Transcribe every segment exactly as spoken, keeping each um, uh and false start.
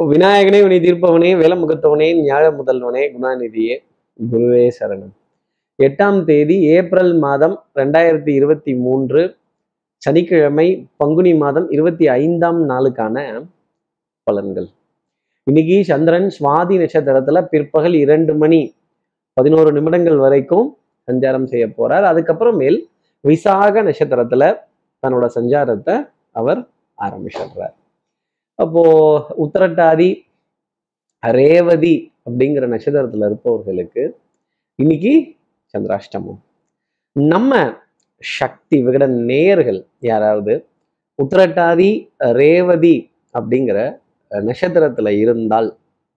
விநாயகனே வினை தீர்ப்பவனே வேலமுகத்தவனே ஞாழ முதல்வனே குணாநிதியே குருவே சரணம். எட்டாம் தேதி ஏப்ரல் மாதம் ரெண்டாயிரத்தி இருபத்தி மூன்று சனிக்கிழமை பங்குனி மாதம் இருபத்தி ஐந்தாம் நாளுக்கான பலன்கள். இன்னைக்கு சந்திரன் சுவாதி நட்சத்திரத்துல பிற்பகல் இரண்டு மணி பதினோரு நிமிடங்கள் வரைக்கும் சஞ்சாரம் செய்ய போறார். அதுக்கப்புறமேல் விசாக நட்சத்திரத்துல தன்னோட சஞ்சாரத்தை அவர் ஆரம்பிச்சிடுறார். அப்போ உத்திரட்டாதி ரேவதி அப்படிங்கிற நட்சத்திரத்துல இருப்பவர்களுக்கு இன்னைக்கு சந்திராஷ்டமம். நம்ம சக்தி விகட நேயர்கள் யாராவது உத்திரட்டாதி ரேவதி அப்படிங்கிற நட்சத்திரத்துல இருந்தால்,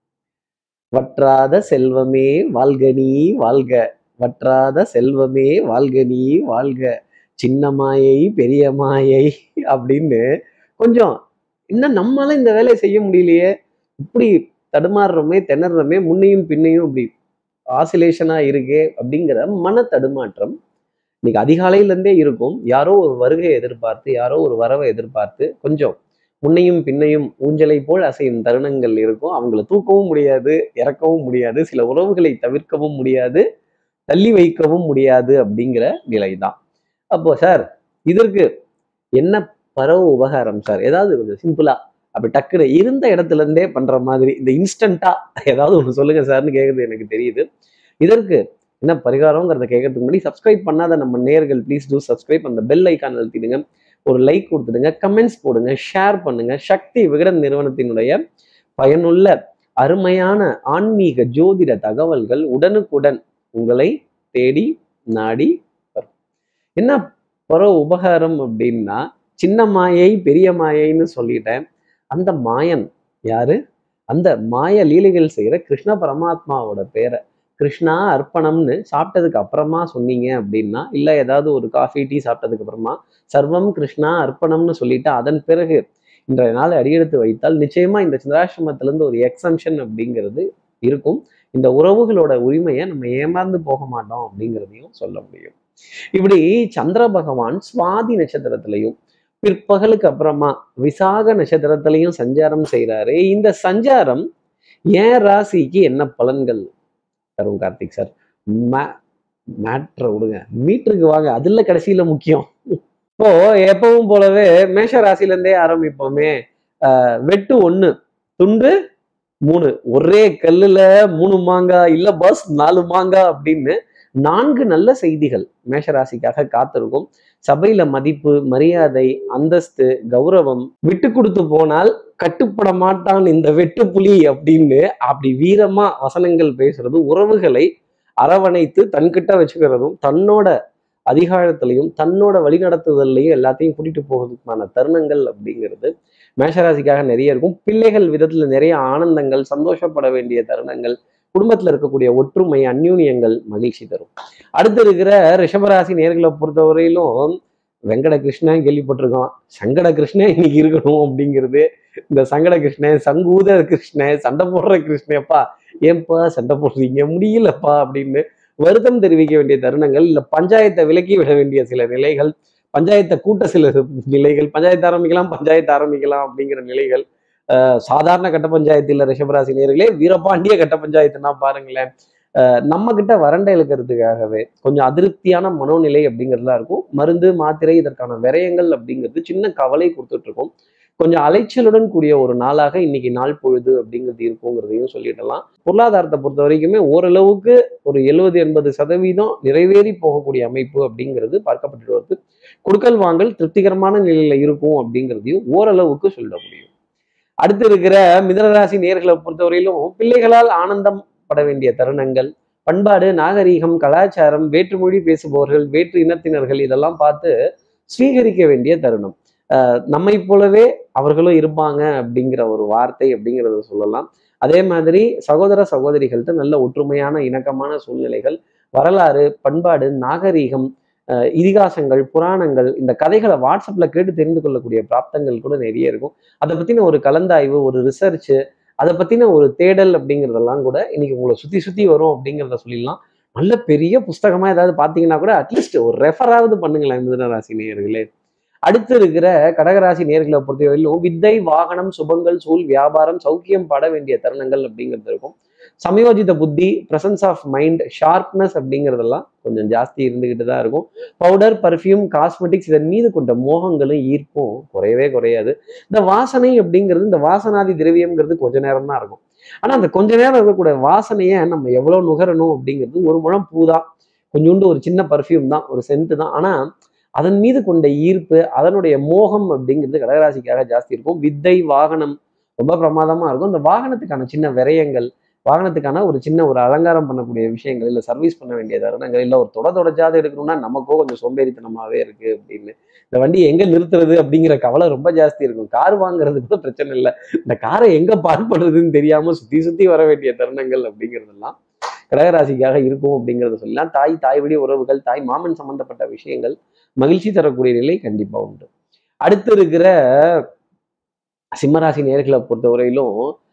வற்றாத செல்வமே வாழ்கனி வாழ்க, வற்றாத செல்வமே வாழ்கனி வாழ்க, சின்ன மாயை பெரிய மாயை அப்படின்னு கொஞ்சம் இன்னும் நம்மளால இந்த வேலையை செய்ய முடியலையே, இப்படி தடுமாறுறோமே திணறமே, முன்னையும் பின்னையும் இப்படி ஆசிலேஷனா இருக்கே அப்படிங்கிற மன தடுமாற்றம் இன்னைக்கு அதிகாலையில இருந்தே இருக்கும். யாரோ ஒரு வருகையை எதிர்பார்த்து, யாரோ ஒரு வரவை எதிர்பார்த்து கொஞ்சம் முன்னையும் பின்னையும் ஊஞ்சலை போல் அசையும் தருணங்கள் இருக்கும். அவங்கள தூக்கவும் முடியாது, இறக்கவும் முடியாது, சில உறவுகளை தவிர்க்கவும் முடியாது, தள்ளி வைக்கவும் முடியாது அப்படிங்கிற நிலைதான். அப்போ சார் இதற்கு என்ன பரவ உபகாரம் சார்? ஏதாவது கொஞ்சம் சிம்பிளா அப்படி டக்குனு இருந்த இடத்துல இருந்தே பண்ற மாதிரி இந்த இன்ஸ்டன்டா ஏதாவது ஒன்று சொல்லுங்க சார்னு கேட்கறது எனக்கு தெரியுது. இதற்கு என்ன பரிகாரம்ங்கிறத கேட்கறதுக்கு முன்னாடி சப்ஸ்கிரைப் பண்ணாத நம்ம நேயர்கள் ப்ளீஸ் டூ சப்ஸ்கிரைப், அந்த பெல் ஐக்கான் அழுத்திடுங்க, ஒரு லைக் கொடுத்துடுங்க, கமெண்ட்ஸ் போடுங்க, ஷேர் பண்ணுங்க. சக்தி விகடன் நிறுவனத்தினுடைய பயனுள்ள அருமையான ஆன்மீக ஜோதிட தகவல்கள் உடனுக்குடன் உங்களை தேடி நாடி வரும். என்ன பரவ உபகாரம் அப்படின்னா, சின்ன மாயை பெரிய மாயைன்னு சொல்லிட்டேன். அந்த மாயன் யாரு? அந்த மாய லீலைகள் செய்யற கிருஷ்ண பரமாத்மாவோட பேரை கிருஷ்ணா அர்ப்பணம்னு சாப்பிட்டதுக்கு அப்புறமா சொன்னீங்க அப்படின்னா, இல்லை ஏதாவது ஒரு காஃபி டீ சாப்பிட்டதுக்கு அப்புறமா சர்வம் கிருஷ்ணா அர்ப்பணம்னு சொல்லிட்டு அதன் பிறகு இன்றைய நாள் அடியெடுத்து வைத்தால் நிச்சயமா இந்த சந்திராசிரமத்திலிருந்து ஒரு எக்ஸம்ஷன் அப்படிங்கிறது இருக்கும். இந்த உறவுகளோட உரிமையை நம்ம ஏமாந்து போக மாட்டோம் அப்படிங்கிறதையும் சொல்ல முடியும். இப்படி சந்திர பகவான் சுவாதி நட்சத்திரத்திலையும் பிற்பகலுக்கு அப்புறமா விசாக நட்சத்திரத்திலையும் சஞ்சாரம் செய்யறாரு. இந்த சஞ்சாரம் ஏன் ராசிக்கு என்ன பலன்கள் தரும் கார்த்திக் சார்? மேட்ரை விடுங்க, மீட்டருக்கு வாங்க, அதுல கடைசியில முக்கியம். இப்போ எப்பவும் போலவே மேஷ ராசில இருந்தே ஆரம்பிப்போமே. ஆஹ் வெட்டு ஒண்ணு துண்டு மூணு, ஒரே கல்லுல மூணு மாங்காய் இல்ல பஸ் நாலு மாங்காய் அப்படின்னு நான்கு நல்ல செய்திகள் மேஷராசிக்காக காத்திருக்கும். சபையில மதிப்பு, மரியாதை, அந்தஸ்து, கௌரவம், விட்டு கொடுத்து போனால் கட்டுப்பட மாட்டான் இந்த வெட்டுப்புலி அப்படின்னு அப்படி வீரமா வசனங்கள் பேசுறது, உறவுகளை அரவணைத்து தன்கிட்ட வச்சுக்கிறதும், தன்னோட அதிகாரத்திலையும் தன்னோட வழிநடத்துதல்லையும் எல்லாத்தையும் கூட்டிட்டு போகிறதுக்கான தருணங்கள் அப்படிங்கிறது மேஷராசிக்காக நிறைய இருக்கும். பிள்ளைகள் விதத்துல நிறைய ஆனந்தங்கள், சந்தோஷப்பட வேண்டிய தருணங்கள், குடும்பத்துல இருக்கக்கூடிய ஒற்றுமை, அந்யூன்யங்கள் மகிழ்ச்சி தரும். அடுத்து இருக்கிற ரிஷபராசி நேர்களை பொறுத்தவரையிலும் வெங்கட கிருஷ்ணன் கேள்விப்பட்டிருக்கோம், சங்கட கிருஷ்ணன் இன்னைக்கு இருக்கணும் அப்படிங்கிறது. இந்த சங்கட கிருஷ்ணன், சங்கூத கிருஷ்ணன், சண்டை போடுற கிருஷ்ணப்பா ஏன்பா சண்டை போடுறீங்க முடியலப்பா அப்படின்னு வருத்தம் தெரிவிக்க வேண்டிய தருணங்கள், இல்ல பஞ்சாயத்தை விலக்கி விட வேண்டிய சில நிலைகள், பஞ்சாயத்தை கூட்ட சில நிலைகள், பஞ்சாயத்து ஆரம்பிக்கலாம் பஞ்சாயத்து ஆரம்பிக்கலாம் அப்படிங்கிற நிலைகள். அஹ் சாதாரண கட்ட பஞ்சாயத்து இல்ல ரிஷபராசி நேர்களே, வீரபாண்டிய கட்ட பஞ்சாயத்துன்னா பாருங்களேன். அஹ் நம்ம கிட்ட வறண்டை இழுக்கிறதுக்காகவே கொஞ்சம் அதிருப்தியான மனோநிலை அப்படிங்கிறதுலாம் இருக்கும். மருந்து மாத்திரை இதற்கான விரயங்கள் அப்படிங்கிறது சின்ன கவலை கொடுத்துட்டு இருக்கும். கொஞ்சம் அலைச்சலுடன் கூடிய ஒரு நாளாக இன்னைக்கு நாள் பொழுது அப்படிங்கிறது இருக்குங்கிறதையும் சொல்லிடலாம். பொருளாதாரத்தை பொறுத்த வரைக்குமே ஓரளவுக்கு ஒரு எழுபது எண்பது சதவீதம் நிறைவேறி போகக்கூடிய அமைப்பு அப்படிங்கிறது பார்க்கப்பட்டு வருது. கொடுக்கல் வாங்கல் திருப்திகரமான நிலையில இருக்கும் அப்படிங்கிறதையும் ஓரளவுக்கு சொல்ல முடியும். அடுத்து இருக்கிற மிதனராசி நேர்களை பொறுத்தவரையிலும் பிள்ளைகளால் ஆனந்தம் பட வேண்டிய தருணங்கள், பண்பாடு, நாகரீகம், கலாச்சாரம், வேற்றுமொழி பேசுபவர்கள், வேற்று இனத்தினர்கள் இதெல்லாம் பார்த்து ஸ்வீகரிக்க வேண்டிய தருணம். அஹ் நம்மை போலவே அவர்களும் இருப்பாங்க அப்படிங்கிற ஒரு வார்த்தை அப்படிங்கிறத சொல்லலாம். அதே மாதிரி சகோதர சகோதரிகள்கிட்ட நல்ல ஒற்றுமையான இணக்கமான சூழ்நிலைகள், வரலாறு, பண்பாடு, நாகரீகம், அஹ் இதிகாசங்கள், புராணங்கள், இந்த கதைகளை வாட்ஸ்அப்ல கேட்டு தெரிந்து கொள்ளக்கூடிய பிராப்தங்கள் கூட நிறைய இருக்கும். அதை பத்தின ஒரு கலந்தாய்வு, ஒரு ரிசர்ச், அதை பத்தின ஒரு தேடல் அப்படிங்கிறதெல்லாம் கூட இன்னைக்கு உங்களை சுத்தி சுத்தி வரும் அப்படிங்கிறத சொல்லிடலாம். நல்ல பெரிய புஸ்தகமா ஏதாவது பார்த்தீங்கன்னா கூட அட்லீஸ்ட் ஒரு ரெஃபராவது பண்ணுங்களேன் மிதுன ராசி நேயர்களே. அடுத்து இருக்கிற கடகராசி நேர்களை பொறுத்தவரையிலும் வித்தை, வாகனம், சுபங்கள், சூழ், வியாபாரம், சௌக்கியம் பட வேண்டிய தருணங்கள் அப்படிங்கிறது இருக்கும். சமயோஜித புத்தி, பிரசன்ஸ் ஆஃப் மைண்ட், ஷார்ப்னஸ் அப்படிங்கிறதெல்லாம் கொஞ்சம் ஜாஸ்தி இருந்துகிட்டு தான் இருக்கும். பவுடர், பர்ஃப்யூம், காஸ்மெட்டிக்ஸ் இதன் மீது கொண்ட மோகங்களும் ஈர்ப்பும் குறையவே குறையாது. இந்த வாசனை அப்படிங்கிறது, இந்த வாசனாதி திரவியம்ங்கிறது கொஞ்ச நேரம் தான் இருக்கும். ஆனா அந்த கொஞ்ச நேரம் இருக்கக்கூடிய வாசனையை நம்ம எவ்வளவு நுகரணும் அப்படிங்கிறது, ஒரு முழம் பூ தான், கொஞ்சோண்டு ஒரு சின்ன பர்ஃப்யூம் தான், ஒரு சென்ட் தான். ஆனா அதன் மீது கொண்ட ஈர்ப்பு, அதனுடைய மோகம் அப்படிங்கிறது கடகராசிக்காக ஜாஸ்தி இருக்கும். வித்தை, வாகனம் ரொம்ப பிரமாதமா இருக்கும். இந்த வாகனத்துக்கான சின்ன விரயங்கள், வாகனத்துக்கான ஒரு சின்ன ஒரு அலங்காரம் பண்ணக்கூடிய விஷயங்கள், இல்லை சர்வீஸ் பண்ண வேண்டிய தருணங்கள், இல்லை ஒரு தொட தொடச்சாது எடுக்கணும்னா நமக்கோ கொஞ்சம் சோம்பேறித்தனமாவே இருக்கு அப்படின்னு இந்த வண்டி எங்க நிறுத்துறது அப்படிங்கிற கவலை ரொம்ப ஜாஸ்தி இருக்கும். கார் வாங்குறது கூட பிரச்சனை இல்லை, இந்த காரை எங்க பார்க் பண்றதுன்னு தெரியாம சுத்தி சுத்தி வர வேண்டிய தருணங்கள் அப்படிங்கிறதெல்லாம் கடகராசிக்காக இருக்கும் அப்படிங்கிறத சொல்லலாம். தாய், தாய் வழி உறவுகள், தாய் மாமன் சம்பந்தப்பட்ட விஷயங்கள் மகிழ்ச்சி தரக்கூடிய நிலை கண்டிப்பா உண்டு. அடுத்து இருக்கிற சிம்மராசி நேர்களை பொறுத்தவரையிலும்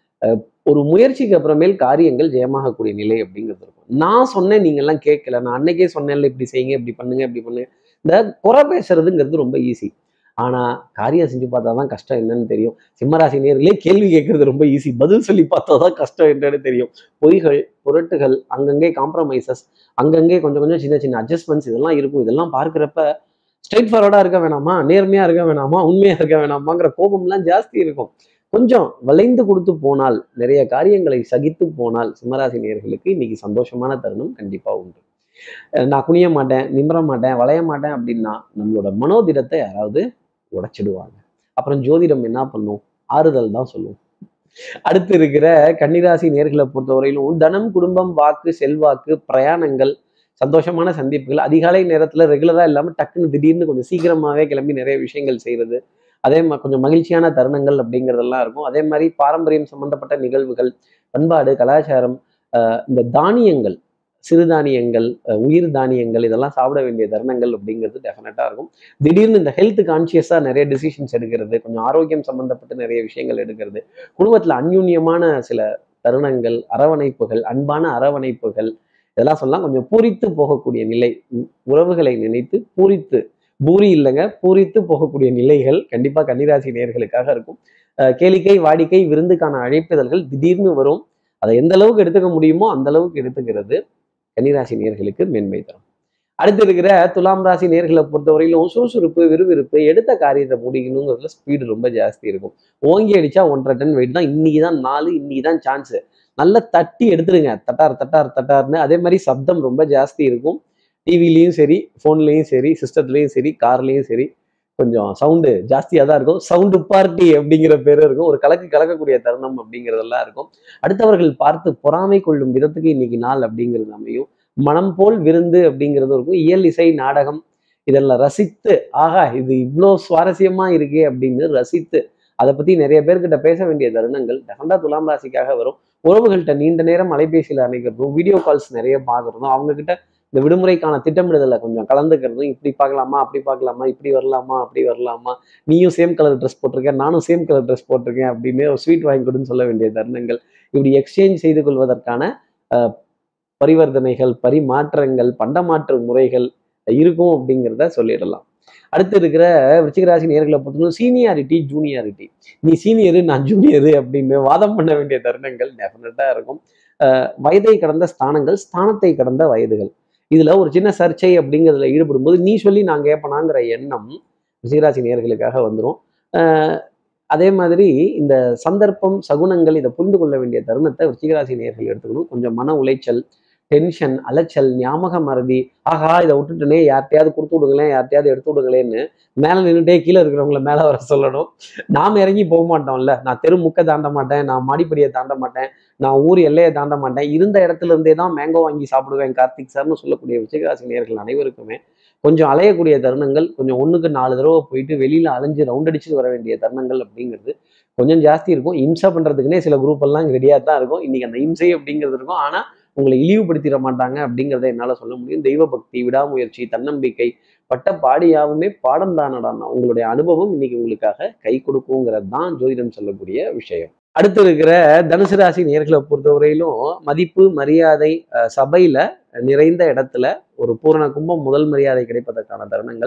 ஒரு முயற்சிக்கு அப்புறமேல் காரியங்கள் ஜெயமாகக்கூடிய நிலை அப்படிங்கிறது இருக்கும். நான் சொன்னேன், நீங்க எல்லாம் கேட்கல, நான் அன்னைக்கே சொன்னேன்ல இப்படி செய்யுங்க, இப்படி பண்ணுங்க, இப்படி பண்ணுங்க. இந்த குறை பேசுறதுங்கிறது ரொம்ப ஈஸி. ஆனா காரியம் செஞ்சு பார்த்தாதான் கஷ்டம் என்னன்னு தெரியும். சிம்மராசி நேர்களே கேள்வி கேட்கறது ரொம்ப ஈஸி, பதில் சொல்லி பார்த்தாதான் கஷ்டம் என்னன்னு தெரியும். பொய்கள், புரட்டுகள், அங்கங்கே காம்ப்ரமைசஸ், அங்கங்கே கொஞ்சம் கொஞ்சம் சின்ன சின்ன அட்ஜஸ்ட்மெண்ட்ஸ் இதெல்லாம் இருக்கும். இதெல்லாம் பார்க்கிறப்ப ஸ்ட்ரெயிட் ஃபார்வர்டா இருக்க வேணாமா, நேர்மையா இருக்க வேணாமா, உண்மையா இருக்க வேணாமாங்கிற கோபம்லாம் ஜாஸ்தி இருக்கும். கொஞ்சம் வளைந்து கொடுத்து போனால், நிறைய காரியங்களை சகித்து போனால் சிம்மராசி நேயர்களுக்கு இன்னைக்கு சந்தோஷமான தருணம் கண்டிப்பா உண்டு. நான் குனிய மாட்டேன், நிமிர மாட்டேன், வளைய மாட்டேன் அப்படின்னா நம்மளோட மனோதிடத்தை யாராவது உடைச்சிடுவாங்க. அப்புறம் ஜோதிடம் என்ன பண்ணும்? ஆறுதல் தான் சொல்லும். அடுத்து இருக்கிற கன்னிராசி நேர்களை பொறுத்தவரையிலும் தனம், குடும்பம், வாக்கு, செல்வாக்கு, பிரயாணங்கள், சந்தோஷமான சந்திப்புகள், அதிகாலை நேரத்துல ரெகுலரா இல்லாம டக்குன்னு திடீர்னு கொஞ்சம் சீக்கிரமாவே கிளம்பி நிறைய விஷயங்கள் செய்யறது, அதே மாதிரி கொஞ்சம் மகிழ்ச்சியான தருணங்கள் அப்படிங்கிறதெல்லாம் இருக்கும். அதே மாதிரி பாரம்பரியம் சம்பந்தப்பட்ட நிகழ்வுகள், பண்பாடு, கலாச்சாரம், அஹ் இந்த தானியங்கள், சிறுதானியங்கள், உயிர் தானியங்கள் இதெல்லாம் சாப்பிட வேண்டிய தருணங்கள் அப்படிங்கிறது டெஃபினட்டா இருக்கும். திடீர்னு இந்த ஹெல்த் கான்சியஸா நிறைய டிசிஷன்ஸ் எடுக்கிறது, கொஞ்சம் ஆரோக்கியம் சம்பந்தப்பட்ட நிறைய விஷயங்கள் எடுக்கிறது, குடும்பத்துல அந்யூன்யமான சில தருணங்கள், அரவணைப்புகள், அன்பான அரவணைப்புகள் இதெல்லாம் சொல்லலாம். கொஞ்சம் பூரித்து போகக்கூடிய நிலை, உறவுகளை நினைத்து பூரித்து, பூரி இல்லைங்க பூரித்து போகக்கூடிய நிலைகள் கண்டிப்பா கன்னிராசி நேயர்களுக்காக இருக்கும். கேளிக்கை, வாடிக்கை, விருந்துக்கான அழைப்புதல்கள் திடீர்னு வரும். அதை எந்த அளவுக்கு எடுத்துக்க முடியுமோ அந்த அளவுக்கு எடுத்துக்கிறது கன்னிராசி நேயர்களுக்கு மேன்மை தரும். அடுத்து இருக்கிற துலாம் ராசி நேர்களை பொறுத்தவரையிலும் சுறுசுறுப்பு, விறுவிறுப்பு, எடுத்த காரியத்தை முடிக்கணுங்கிறதுல ஸ்பீடு ரொம்ப ஜாஸ்தி இருக்கும். ஓங்கி அடிச்சா ஒன்றரை டன் வெயிட் தான், இன்னைக்கு தான் நாலு, இன்னைக்கு தான் சான்ஸ், நல்லா தட்டி எடுத்துருங்க, தட்டார் தட்டார் தட்டார்னு. அதே மாதிரி சப்தம் ரொம்ப ஜாஸ்தி இருக்கும். டிவிலையும் சரி, ஃபோன்லேயும் சரி, சிஸ்டத்துலேயும் சரி, கார்லேயும் சரி, கொஞ்சம் சவுண்டு ஜாஸ்தியாக தான் இருக்கும். சவுண்டு பார்ட்டி அப்படிங்கிற பேர் இருக்கும். ஒரு கலக்கு கலக்கக்கூடிய தருணம் அப்படிங்கிறதெல்லாம் இருக்கும். அடுத்தவர்கள் பார்த்து பொறாமை கொள்ளும் விதத்துக்கு இன்னைக்கு நாள் அப்படிங்கிறது அமையும். மனம் போல் விருந்து அப்படிங்கிறது இருக்கும். இயல், இசை, நாடகம் இதெல்லாம் ரசித்து, ஆகா இது இவ்வளோ சுவாரஸ்யமா இருக்கே அப்படின்னு ரசித்து அதை பத்தி நிறைய பேர்கிட்ட பேச வேண்டிய தருணங்கள் டெஃபண்டா துலாம் ராசிக்காக வரும். உறவுகள்கிட்ட நீண்ட நேரம் அலைபேசியில் அணைக்கிறதும், வீடியோ கால்ஸ் நிறைய பார்க்கறதும், அவங்க கிட்ட இந்த விடுமுறைக்கான திட்டமிடுதலை கொஞ்சம் கலந்துக்கிறதும், இப்படி பார்க்கலாமா, அப்படி பார்க்கலாமா, இப்படி வரலாமா, அப்படி வரலாமா, நீயும் சேம் கலர் ட்ரெஸ் போட்டிருக்கேன், நானும் சேம் கலர் ட்ரெஸ் போட்டிருக்கேன் அப்படின்னு ஒரு ஸ்வீட் வாங்கி கொடுன்னு சொல்ல வேண்டிய தருணங்கள், இப்படி எக்ஸ்சேஞ்ச் செய்து கொள்வதற்கான அஹ் பரிவர்த்தனைகள், பரிமாற்றங்கள், பண்டமாற்று முறைகள் இருக்கும் அப்படிங்கிறத சொல்லிடலாம். அடுத்து இருக்கிற விருச்சிகராசி நேர்களை பொறுத்தவரை சீனியாரிட்டி, ஜூனியாரிட்டி, நீ சீனியரு நான் ஜூனியரு அப்படின்னு வாதம் பண்ண வேண்டிய தருணங்கள் டெஃபினட்டா இருக்கும். அஹ் வயதை கடந்த ஸ்தானங்கள், ஸ்தானத்தை கடந்த வயதுகள், இதுல ஒரு சின்ன சர்ச்சை அப்படிங்கிறதுல ஈடுபடும் போது நீ சொல்லி நான் கேட்பனாங்கிற எண்ணம் விருச்சிகராசி நேயர்களுக்காக வந்துடும். அஹ் அதே மாதிரி இந்த சந்தர்ப்பம், சகுனங்கள் இதை புரிந்து கொள்ள வேண்டிய தருணத்தை விருச்சிகராசி நேயர்கள் எடுத்துக்கணும். கொஞ்சம் மன உளைச்சல், டென்ஷன், அலைச்சல், ஞாபக மறதி, ஆஹா இதை விட்டுட்டுனே யார்ட்டையாவது கொடுத்து விடுங்களேன், யார்ட்டையாவது எடுத்து விடுங்களேன்னு மேலே நின்றுட்டே கீழே இருக்கிறவங்கள மேலே வர சொல்லணும். நாம் இறங்கி போக மாட்டோம்ல, நான் தெரு முக்க தாண்ட மாட்டேன், நான் மாடிப்படியை தாண்ட மாட்டேன், நான் ஊர் எல்லையை தாண்ட மாட்டேன், இருந்த இடத்துல இருந்தே தான் மேங்கோ வாங்கி சாப்பிடுவேன் கார்த்திக் சார்னு சொல்லக்கூடிய விருச்சிகராசி நேயர்கள் அனைவருக்குமே கொஞ்சம் அலையக்கூடிய தருணங்கள், கொஞ்சம் ஒண்ணுக்கு நாலு தடவை போயிட்டு வெளியில அலைஞ்சு ரவுண்ட் அடிச்சுட்டு வர வேண்டிய தருணங்கள் அப்படிங்கிறது கொஞ்சம் ஜாஸ்தி இருக்கும். இம்சை பண்றதுக்குன்னே சில குரூப் எல்லாம் ரெடியா தான் இருக்கும். இன்னைக்கு அந்த இம்சை அப்படிங்கிறது இருக்கும். ஆனா உங்களை இழிவுபடுத்திட மாட்டாங்க அப்படிங்கிறத என்னால சொல்ல முடியும். தெய்வ பக்தி, விடாமுயற்சி, தன்னம்பிக்கை, பட்ட பாடியாவுமே பாடம் தானடான்னா உங்களுடைய அனுபவம் இன்னைக்கு உங்களுக்காக கை கொடுக்குங்கிறது தான் ஜோதிடம் சொல்லக்கூடிய விஷயம். அடுத்து இருக்கிற தனுசு ராசி நேர்களை பொறுத்தவரையிலும் மதிப்பு, மரியாதை, சபையில நிறைந்த இடத்துல ஒரு பூரண கும்பம் முதல் மரியாதை கிடைப்பதற்கான தருணங்கள்,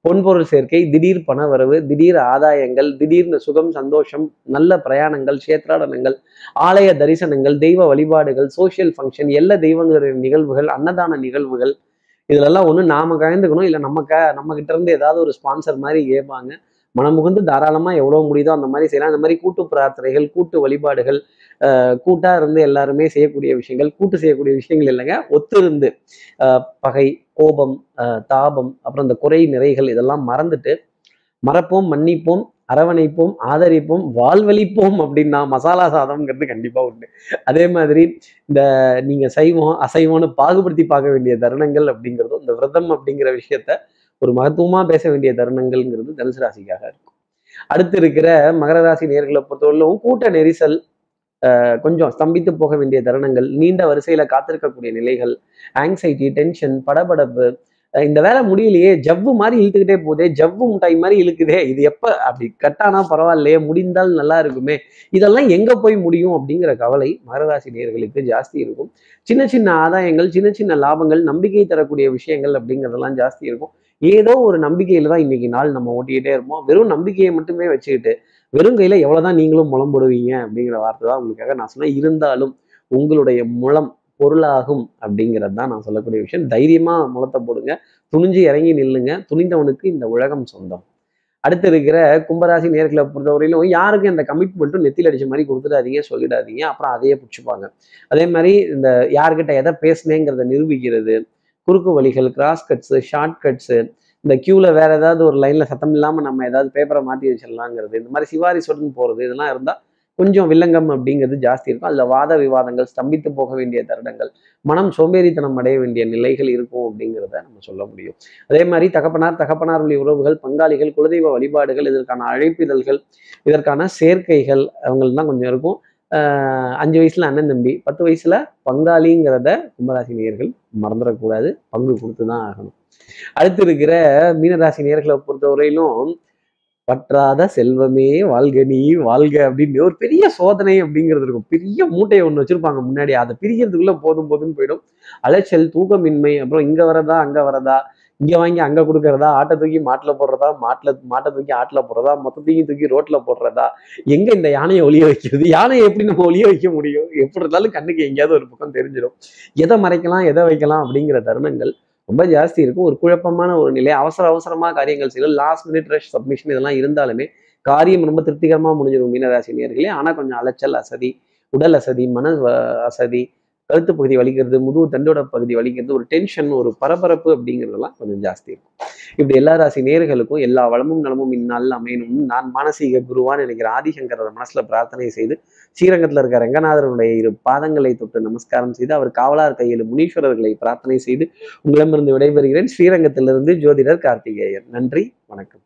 பொன்பொருள் சேர்க்கை, திடீர் பணவரவு, திடீர் ஆதாயங்கள், திடீர்னு சுகம், சந்தோஷம், நல்ல பிரயாணங்கள், கஷேத்ராடனங்கள், ஆலய தரிசனங்கள், தெய்வ வழிபாடுகள், சோசியல் ஃபங்க்ஷன், எல்லா தெய்வங்களுடைய நிகழ்வுகள், அன்னதான நிகழ்வுகள், இதுலெல்லாம் ஒண்ணு நாம கலந்துக்கணும், இல்லை நம்ம க நம்ம கிட்ட இருந்து ஏதாவது ஒரு ஸ்பான்சர் மாதிரி கேட்பாங்க. மனமுகுந்து தாராளமா எவ்வளவு முடியுதோ அந்த மாதிரி செய்யலாம். அந்த மாதிரி கூட்டு பிரார்த்தனைகள், கூட்டு வழிபாடுகள், அஹ் கூட்டா இருந்து எல்லாருமே செய்யக்கூடிய விஷயங்கள், கூட்டு செய்யக்கூடிய விஷயங்கள் இல்லைங்க, ஒத்து இருந்து அஹ் பகை, கோபம், அஹ் தாபம், அப்புறம் இந்த குறை நிறைகள் இதெல்லாம் மறந்துட்டு மறப்போம், மன்னிப்போம், அரவணைப்போம், ஆதரிப்போம், வாழ்வழிப்போம் அப்படின்னா மசாலா சாதம்ங்கிறது கண்டிப்பா உண்டு. அதே மாதிரி இந்த நீங்க சைவம் அசைவம்னு பாகுபடுத்தி பார்க்க வேண்டிய தருணங்கள் அப்படிங்கிறதும், இந்த விரதம் அப்படிங்கிற விஷயத்த ஒரு மகத்துவமா பேச வேண்டிய தருணங்கள்ங்கிறது தனுசு ராசிக்காக இருக்கும். அடுத்து இருக்கிற மகர ராசி நேர்களை பொறுத்தவரையிலும் கூட்ட நெரிசல், கொஞ்சம் ஸ்தம்பித்து போக வேண்டிய தருணங்கள், நீண்ட வரிசையில காத்திருக்கக்கூடிய நிலைகள், ஆங்ஸைட்டி, டென்ஷன், படபடப்பு, இந்த வேலை முடியலையே, ஜவ்வு மாதிரி இழுத்துக்கிட்டே போதே, ஜவ்வு முட்டாய் மாதிரி இழுக்குதே, இது எப்ப அப்படி கட்டானா பரவாயில்லையே, முடிந்தால் நல்லா இருக்குமே, இதெல்லாம் எங்க போய் முடியும் அப்படிங்கிற கவலை மகராசி நேயர்களுக்கு ஜாஸ்தி இருக்கும். சின்ன சின்ன ஆதாயங்கள், சின்ன சின்ன லாபங்கள், நம்பிக்கை தரக்கூடிய விஷயங்கள் அப்படிங்கிறதெல்லாம் ஜாஸ்தி இருக்கும். ஏதோ ஒரு நம்பிக்கையில தான் இன்னைக்கு நாள் நம்ம ஓட்டிக்கிட்டே இருப்போம். வெறும் நம்பிக்கையை மட்டுமே வச்சுக்கிட்டு வெறும் கையில எவ்வளவுதான் நீங்களும் முளம் போடுவீங்க அப்படிங்கிற வார்த்தை தான் உங்களுக்காக நான் சொன்னேன். இருந்தாலும் உங்களுடைய முளம் பொருளாகும் அப்படிங்கிறது தான் நான் சொல்லக்கூடிய விஷயம். தைரியமா முளத்தை போடுங்க, துணிஞ்சு இறங்கி நில்லுங்க, துணிந்தவனுக்கு இந்த உலகம் சொந்தம். அடுத்து இருக்கிற கும்பராசி நேர்களை பொறுத்தவரையிலும் யாருக்கும் இந்த கமிட்மெண்ட்டும் நெத்தியில் அடிச்ச மாதிரி கொடுத்துடாதீங்க, சொல்லிடாதீங்க, அப்புறம் அதையே பிடிச்சிப்பாங்க. அதே மாதிரி இந்த யார்கிட்ட எதை பேசுனேங்கிறத நிரூபிக்கிறது, குறுக்கு வழிகள், கிராஸ் கட்ஸு, ஷார்ட் கட்ஸு, இந்த கியூல வேற ஏதாவது ஒரு லைன்ல சத்தம் இல்லாம நம்ம ஏதாவது பேப்பரை மாற்றி வச்சிடலாங்கிறது, இந்த மாதிரி சிவாரிசுடன் போறது, இதெல்லாம் இருந்தால் கொஞ்சம் வில்லங்கம் அப்படிங்கிறது ஜாஸ்தி இருக்கும். அதுல வாத விவாதங்கள், ஸ்தம்பித்து போக வேண்டிய தருணங்கள், மனம் சோம்பேறித்தனம் அடைய வேண்டிய நிலைகள் இருக்கும் அப்படிங்கிறத நம்ம சொல்ல முடியும். அதே மாதிரி தகப்பனார், தகப்பனார் வழி உறவுகள், பங்காளிகள், குலதெய்வ வழிபாடுகள், இதற்கான அழைப்பிதழ்கள், இதற்கான சேர்க்கைகள் அவங்களுக்கு தான் கொஞ்சம் இருக்கும். ஆஹ் அஞ்சு வயசுல அண்ணன் தம்பி, பத்து வயசுல பங்காளிங்கிறத கும்பராசி நேயர்கள் மறந்துடக்கூடாது, பங்கு கொடுத்து தான் ஆகணும். அடுத்து இருக்கிற மீனராசி நேயர்களை பொறுத்தவரையிலும் பற்றாத செல்வமே வாழ்க நீ வாழ்க அப்படின்னு ஒரு பெரிய சோதனை அப்படிங்கிறது இருக்கும். பெரிய மூட்டையை ஒண்ணு வச்சிருப்பாங்க முன்னாடி, அதை பிரிக்கிறதுக்குள்ள போதும் போதுன்னு போயிடும். அலைச்சல், தூக்கமின்மை, அப்புறம் இங்க வரதா அங்க வரதா, இங்க வாங்கி அங்க கொடுக்கறதா, ஆட்டை தூக்கி மாட்டுல போடுறதா, மாட்டுல மாட்டை தூக்கி ஆட்டுல போடுறதா, மொத்தத்தையும் தூக்கி ரோட்ல போடுறதா, எங்க இந்த யானையை ஒளிய வைக்கிறது, யானையை எப்படி நம்ம ஒளிய வைக்க முடியும், எப்படி இருந்தாலும் கண்ணுக்கு எங்கேயாவது ஒரு பக்கம் தெரிஞ்சிடும். எதை மறைக்கலாம் எதை வைக்கலாம் அப்படிங்கிற தருணங்கள் ரொம்ப ஜாஸ்தி இருக்கும். ஒரு குழப்பமான ஒரு நிலை, அவசர அவசரமா காரியங்கள் செய்யலாம், லாஸ்ட் மினிட் ரஷ் சப்மிஷன் இதெல்லாம் இருந்தாலுமே காரியம் ரொம்ப திருப்திகரமா முடிஞ்சிடும் மீனராசி நேயர்களே. ஆனா கொஞ்சம் அலைச்சல், அசதி, உடல் அசதி, மன அசதி, கழுத்து பகுதி வலிக்கிறது, முதுகு தண்டோட பகுதி வலிக்கிறது, ஒரு டென்ஷன், ஒரு பரபரப்பு அப்படிங்கிறதெல்லாம் கொஞ்சம் ஜாஸ்தி இருக்கும். இப்படி எல்லா ராசி நேயர்களுக்கும் எல்லா வளமும் நலமும் இந்நாளில் அமையணும். நான் மானசீக குருவான்னு நினைக்கிற ஆதிசங்கர மனசுல பிரார்த்தனை செய்து ஸ்ரீரங்கத்தில் இருக்க ரங்கநாதனுடைய இரு பாதங்களை தொட்டு நமஸ்காரம் செய்து அவர் காவலார் கையில் முனீஸ்வரர்களை பிரார்த்தனை செய்து உங்களிடமிருந்து விடைபெறுகிறேன். ஸ்ரீரங்கத்திலிருந்து ஜோதிடர் கார்த்திகேயன். நன்றி, வணக்கம்.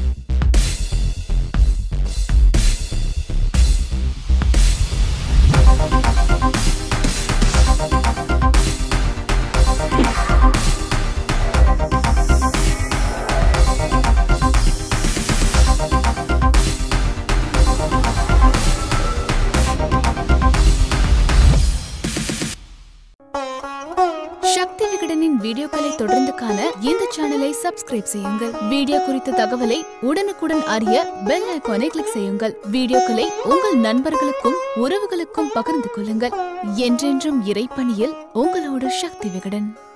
சக்தி விகடனின் வீடியோக்களை தொடர்ந்து காண இந்த சேனலை சப்ஸ்கிரைப் செய்யுங்கள். வீடியோ குறித்த தகவலை உடனுக்குடன் அறிய பெல் ஐகானை கிளிக் செய்யுங்கள். வீடியோக்களை உங்கள் நண்பர்களுக்கும் உறவுகளுக்கும் பகிர்ந்து கொள்ளுங்கள். என்றென்றும் இறைப்பணியில் உங்களோடு சக்தி விகடன்.